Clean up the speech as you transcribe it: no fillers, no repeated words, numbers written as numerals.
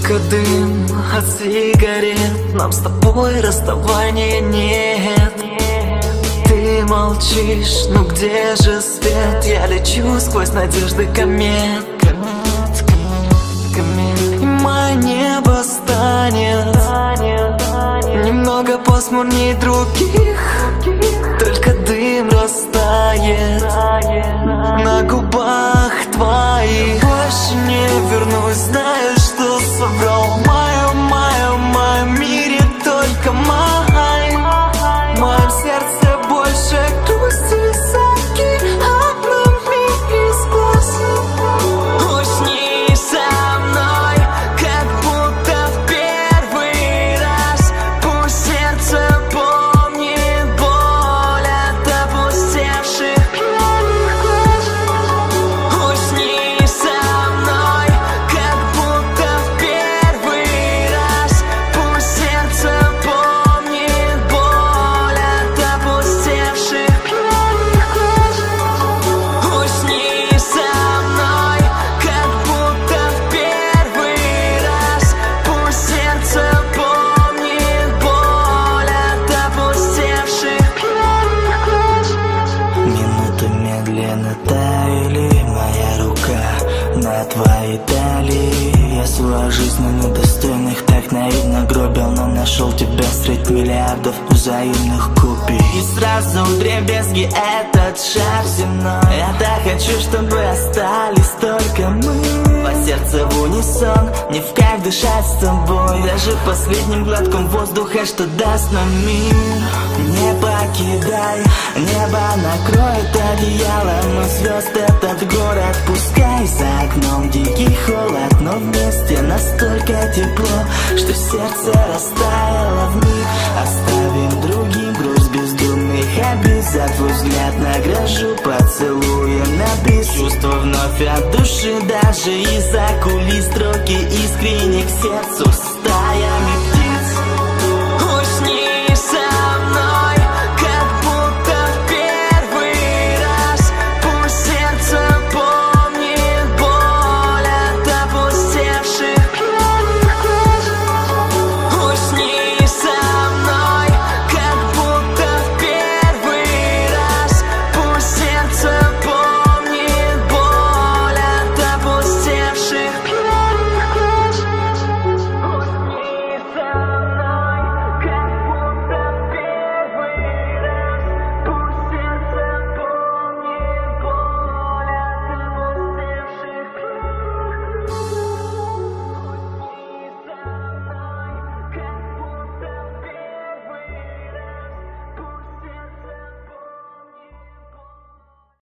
Только дым от сигарет, нам с тобой расставания нет. Ты молчишь, ну где же свет? Я лечу сквозь надежды комет. И мое небо станет немного пасмурней других. Только дым растает на губах твоих. Больше не вернусь, знаю, что соврал. В моем мире только май. В моем сердце больше грусти и высоки. Обрами из глаз. Усни со мной, как будто в первый раз. Пусть сердце помнит боль от опустевших пьяных глаз. Усни со мной, как будто в первый раз. Пусть сердце помнит боль от опустевших пьяных глаз. Усни со мной, как будто в первый раз. Пусть сердце помнит боль от опустевших пьяных глаз. Минуты медленно таяли, моя рука на твоей талии. Я свою жизнь на недостойных так наивно гробил, но нашел тебя средь миллиардов взаимных купий. И сразу вдребезги этот шар земной. Я так хочу, чтобы остались только мы. По сердцу в унисон, не в кайф дышать с тобой. Даже последним глотком воздуха, что даст нам мир. Не покидай, небо накроет одеялом, но звезд этот город. Пускай за окном дикий холод, но вместе настолько тепло, что сердце растаяло вмиг. Оставим другим грусть бездумных обид. За твой взгляд награжу поцелуем на бис. Чувства вновь от души, даже из-за кулис. Строки искренне к сердцу.